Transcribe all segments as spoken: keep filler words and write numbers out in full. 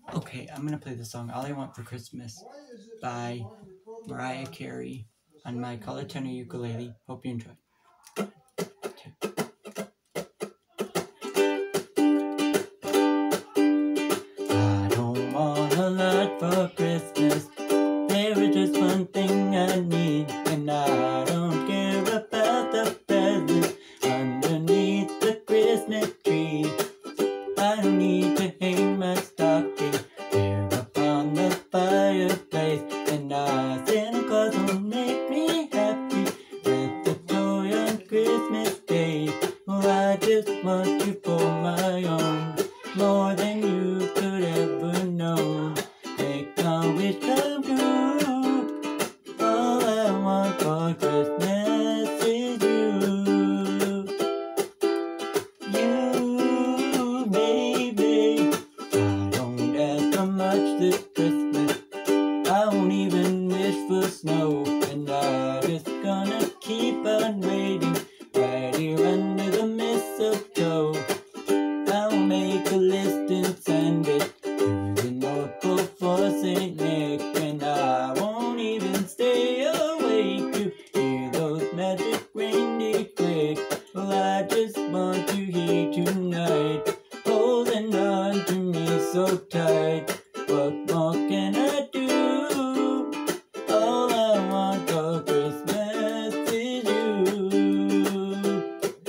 Okay, I'm gonna play the song All I Want for Christmas by Mariah Carey on my color tenor ukulele. Hope you enjoy. I don't want a lot for Christmas. There is just one thing I need, and I don't care about the presents underneath the Christmas tree. I don't need to hang my stocking here upon the fireplace, and I Santa Claus will make me happy with the joy on Christmas Day. Well, I just want you for my own, more than you could ever know. Make my wish come true. All I want for Christmas is you. You, baby. I don't ask for much this Christmas. I won't even wish for snow, and I'm just gonna keep on waiting right here under the mistletoe. I'll make a list and send it to the North Pole for Saint Nick, and I won't even stay awake to hear those magic reindeer click. Well, I just want you here tonight, holding on to me so tight. What more can I do? All I want for Christmas is you.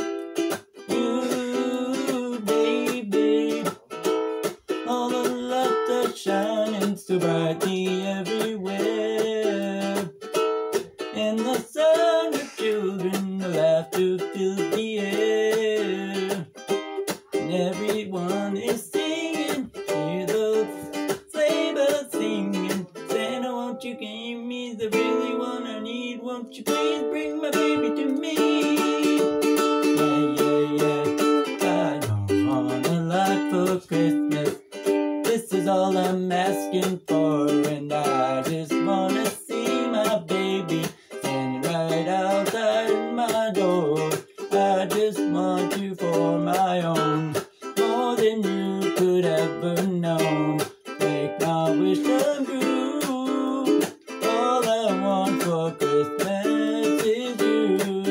You, baby. All the lights are shining so brightly everywhere, and the sound of children, the laughter fills the air, and everyone is singing. Hear those sleigh bells singing. Santa, won't you give me the really one I need? Won't you please bring my baby to me? Yeah, yeah, yeah. I don't want a lot for Christmas. This is all I'm asking for, and I just wanna see my baby standing right outside my door. I just want you for my own, more than you could ever know. Make my wish come true. All I want for Christmas is you.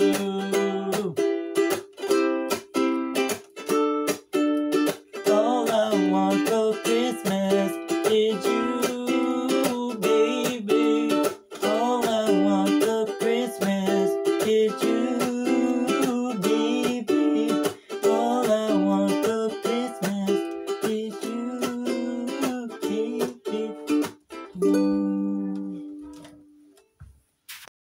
All I want for Christmas is you, baby. All I want for Christmas is you, baby. All I want for Christmas is you, baby.